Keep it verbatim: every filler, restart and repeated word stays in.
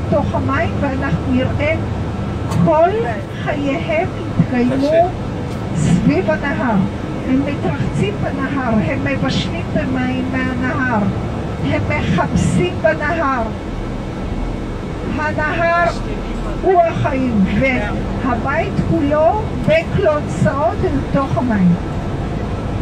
לתוך המים, ואנחנו נראה כל חייהם התקיימו סביב הנהר. הם מתרחצים בנהר, הם מבשלים במים מהנהר, הם מחפשים בנהר. הנהר הוא החיים, והבית כולו בקלונסאות אל תוך המים.